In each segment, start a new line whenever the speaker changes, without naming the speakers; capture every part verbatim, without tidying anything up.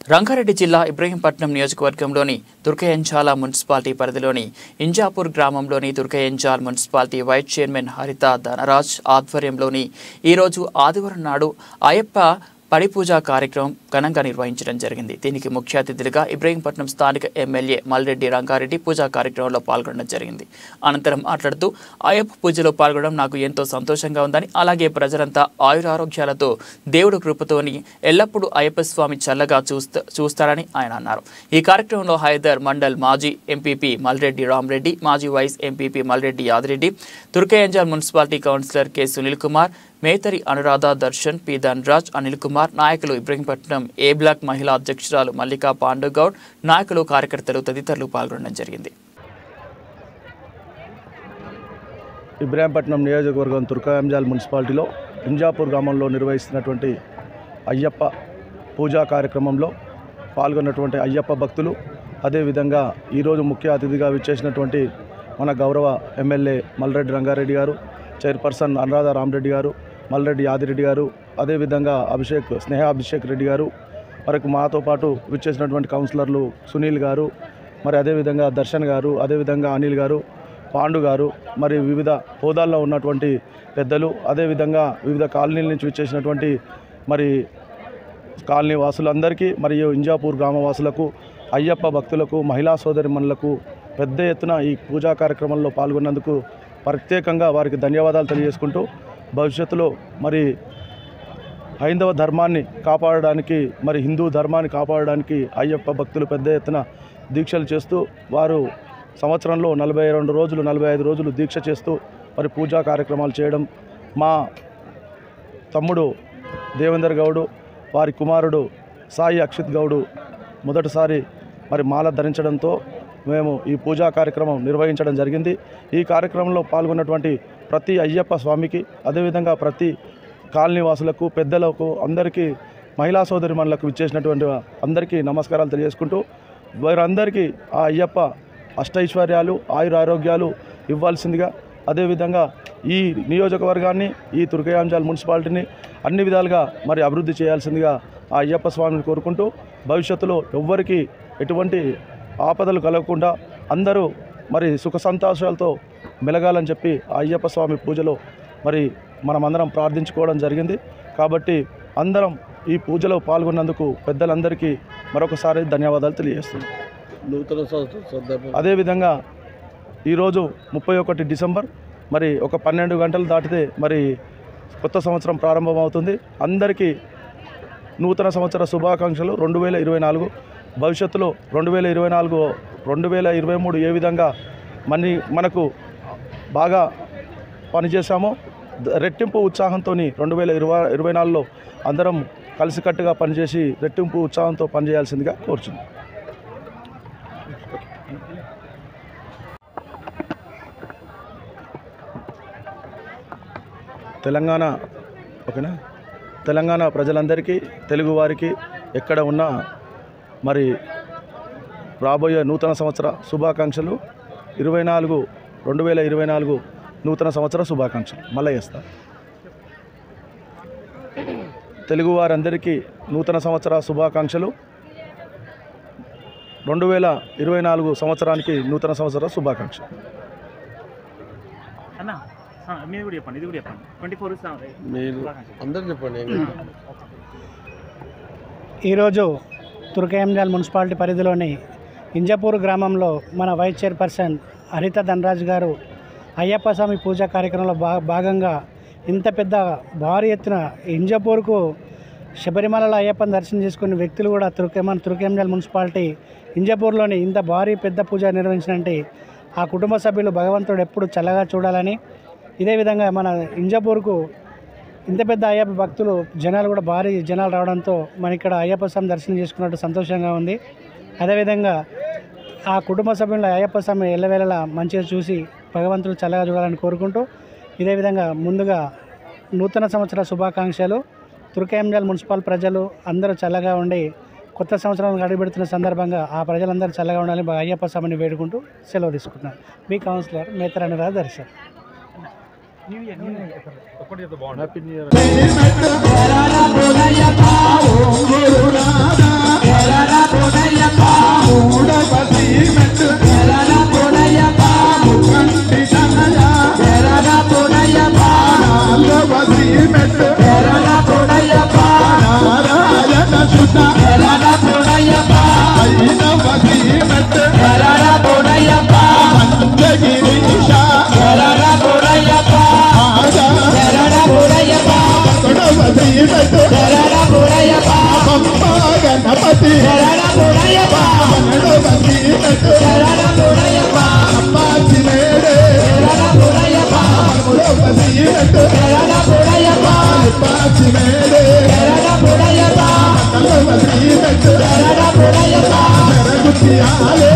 రంగారెడ్డి జిల్లా ఇబ్రహీంపట్నం నియోజకవర్గంలోని తుర్కయంజాల మున్సిపాలిటీ పరిధిలోని ఇంజాపూర్ గ్రామంలోని తుర్కయంజాల్ మున్సిపాలిటీ వైస్ చైర్మన్ హరిత ధనరాజ్ ఆధ్వర్యంలోని ఈరోజు ఆదివారం నాడు అయ్యప్ప పడి పూజా కార్యక్రమం ఘనంగా నిర్వహించడం జరిగింది. దీనికి ముఖ్య అతిథులుగా ఇబ్రహీంపట్నం స్థానిక ఎమ్మెల్యే మల్రెడ్డి రంగారెడ్డి పూజా కార్యక్రమంలో పాల్గొనడం జరిగింది. అనంతరం మాట్లాడుతూ అయ్యప్ప పూజలో పాల్గొనడం నాకు ఎంతో సంతోషంగా ఉందని, అలాగే ప్రజలంతా ఆయురారోగ్యాలతో దేవుడి కృపతోని ఎల్లప్పుడూ అయ్యప్ప స్వామి చల్లగా చూస్తా చూస్తారని ఆయన అన్నారు. ఈ కార్యక్రమంలో హైదర్ మండల్ మాజీ ఎంపీపీ మల్రెడ్డి రామరెడ్డి, మాజీ vice MPP Malreddy Yadireddy, Turkayamjal municipality councillor K Sunil Kumar, Metari Anuradha, Darshan, P Dhanaraj, Anil Kumar, నాయకులు ఇబ్రహీంపట్నం ఏ బ్లాక్ మహిళా అధ్యక్షురాలు మల్లికా పాండుగౌడ్, నాయకులు, కార్యకర్తలు తదితరులు పాల్గొనడం జరిగింది.
ఇబ్రహీంపట్నం నియోజకవర్గం తుర్కయంజాల్ మున్సిపాలిటీలో ఇంజాపూర్ గ్రామంలో నిర్వహిస్తున్నటువంటి అయ్యప్ప పూజా కార్యక్రమంలో పాల్గొన్నటువంటి అయ్యప్ప భక్తులు, అదేవిధంగా ఈరోజు ముఖ్య అతిథిగా విచ్చేసినటువంటి మన గౌరవ ఎమ్మెల్యే మల్రెడ్డి రంగారెడ్డి గారు, చైర్పర్సన్ అనురాధ రామరెడ్డి గారు, మల్రెడ్డి యాదిరెడ్డి గారు, అదేవిధంగా అభిషేక్ స్నేహ అభిషేక్ రెడ్డి గారు, మరికి మాతో పాటు విచ్చేసినటువంటి కౌన్సిలర్లు సునీల్ గారు, మరి అదేవిధంగా దర్శన్ గారు, అదేవిధంగా అనిల్ గారు, పాండు గారు, మరి వివిధ హోదాల్లో ఉన్నటువంటి పెద్దలు, అదేవిధంగా వివిధ కాలనీల నుంచి విచ్చేసినటువంటి మరి కాలనీ వాసులందరికీ మరియు ఇంజాపూర్ గ్రామవాసులకు, అయ్యప్ప భక్తులకు, మహిళా సోదరిమణులకు పెద్ద ఎత్తున ఈ పూజా కార్యక్రమంలో పాల్గొన్నందుకు ప్రత్యేకంగా వారికి ధన్యవాదాలు తెలియజేసుకుంటూ, భవిష్యత్తులో మరి హైందవ ధర్మాన్ని కాపాడడానికి, మరి హిందూ ధర్మాన్ని కాపాడడానికి అయ్యప్ప భక్తులు పెద్ద ఎత్తున దీక్షలు చేస్తూ, వారు సంవత్సరంలో నలభై రెండు రోజులు నలభై ఐదు రోజులు దీక్ష చేస్తూ మరి పూజా కార్యక్రమాలు చేయడం, మా తమ్ముడు దేవేందర్ గౌడు, వారి కుమారుడు సాయి అక్షిత్ గౌడు మొదటిసారి మరి మాల ధరించడంతో మేము ఈ పూజా కార్యక్రమం నిర్వహించడం జరిగింది. ఈ కార్యక్రమంలో పాల్గొన్నటువంటి ప్రతి అయ్యప్ప స్వామికి, అదేవిధంగా ప్రతి కాలనీ వాసులకు, పెద్దలకు, అందరికీ, మహిళా సోదరిమణులకు విచ్చేసినటువంటి అందరికీ నమస్కారాలు తెలియజేసుకుంటూ, వారందరికీ ఆ అయ్యప్ప అష్టైశ్వర్యాలు, ఆయురారోగ్యాలు ఇవ్వాల్సిందిగా, అదేవిధంగా ఈ నియోజకవర్గాన్ని, ఈ తుర్కయంజాల్ మున్సిపాలిటీని అన్ని విధాలుగా మరి అభివృద్ధి చేయాల్సిందిగా ఆ అయ్యప్ప స్వామిని కోరుకుంటూ, భవిష్యత్తులో ఎవ్వరికీ ఎటువంటి ఆపదలు కలగకుండా అందరూ మరి సుఖ సంతోషాలతో మెలగాలని చెప్పి ఆ అయ్యప్ప స్వామి పూజలో మరి మనమందరం ప్రార్థించుకోవడం జరిగింది. కాబట్టి అందరం ఈ పూజలో పాల్గొన్నందుకు పెద్దలందరికీ మరొకసారి ధన్యవాదాలు తెలియజేస్తున్నాం.
నూతన సంవత్సరం
అదేవిధంగా ఈరోజు ముప్పై ఒకటి డిసెంబర్ మరి ఒక పన్నెండు గంటలు దాటితే మరి కొత్త సంవత్సరం ప్రారంభమవుతుంది. అందరికీ నూతన సంవత్సర శుభాకాంక్షలు. రెండు వేల ఇరవై నాలుగు భవిష్యత్తులో రెండు వేల ఇరవై నాలుగు రెండు వేల ఇరవై మూడు ఏ విధంగా మనీ మనకు బాగా పనిచేశామో రెట్టింపు ఉత్సాహంతో రెండు వేల ఇరవై ఇరవై నాలుగులో అందరం కలిసికట్టుగా పనిచేసి రెట్టింపు ఉత్సాహంతో పనిచేయాల్సిందిగా కోరుచున్నాం. తెలంగాణ ఓకేనా తెలంగాణ ప్రజలందరికీ, తెలుగువారికి ఎక్కడ ఉన్నా మరి రాబోయే నూతన సంవత్సర శుభాకాంక్షలు. ఇరవై నాలుగు రెండు వేల ఇరవై నాలుగు నూతన సంవత్సర శుభాకాంక్షలు మళ్ళీ చేస్తా. తెలుగువారందరికీ నూతన సంవత్సర శుభాకాంక్షలు. రెండు వేల ఇరవై నాలుగు సంవత్సరానికి నూతన సంవత్సర శుభాకాంక్షలు.
ఈరోజు తుర్కయంజాల్ మున్సిపాలిటీ పరిధిలోని ఇంజాపూర్ గ్రామంలో మన వైస్ చైర్పర్సన్ హరిత ధనరాజ్ గారు అయ్యప్ప స్వామి పూజా కార్యక్రమంలో భా భాగంగా ఇంత పెద్ద భారీ ఎత్తున ఇంజాపూర్కు శబరిమలలో అయ్యప్పని దర్శనం చేసుకునే వ్యక్తులు కూడా తుర్క మన తుర్కయంజాల్ మున్సిపాలిటీ ఇంజాపూర్లోని ఇంత భారీ పెద్ద పూజ నిర్వహించినంటే ఆ కుటుంబ సభ్యులు భగవంతుడు ఎప్పుడు చల్లగా చూడాలని, ఇదే విధంగా మన ఇంజాపూర్కు ఇంత పెద్ద అయ్యప్ప భక్తులు జనాలు కూడా భారీ జనాలు రావడంతో మన ఇక్కడ అయ్యప్ప స్వామి దర్శనం చేసుకున్నట్టు సంతోషంగా ఉంది. అదేవిధంగా ఆ కుటుంబ సభ్యుల అయ్యప్ప స్వామి ఎల్లవేళలా మంచిగా చూసి భగవంతుడు చల్లగా చూడాలని కోరుకుంటూ, ఇదే విధంగా ముందుగా నూతన సంవత్సర శుభాకాంక్షలు. తుర్కయంజాల్ మున్సిపల్ ప్రజలు అందరూ చల్లగా ఉండి కొత్త సంవత్సరం అడుగుపెడుతున్న సందర్భంగా ఆ ప్రజలందరూ చల్లగా ఉండాలని అయ్యప్ప స్వామిని వేడుకుంటూ సెలవు తీసుకుంటున్నారు. మీ councillor Metari Anuradha, Darshan.
Happy new year.
Ganapati అప్పాచి మేడే అప్పాచి మేడే జరగుతియాలే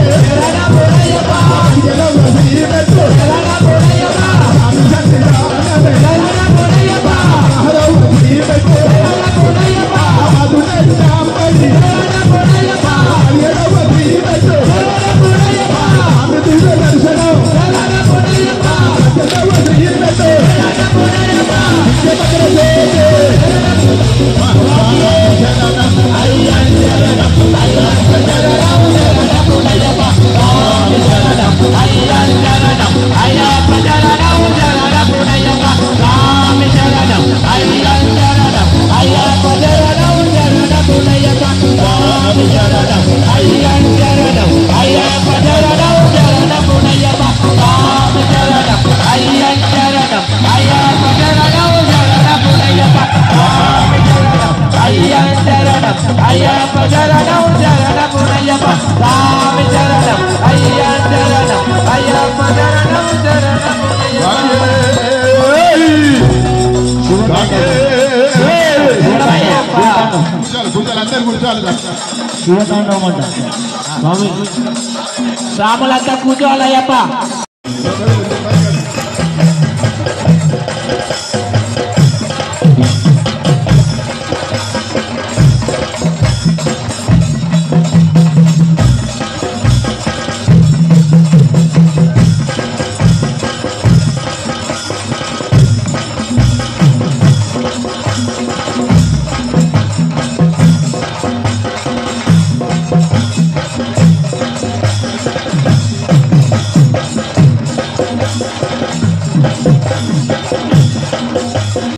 స్వాములంతా కూర్చోవాలయ్యప్ప.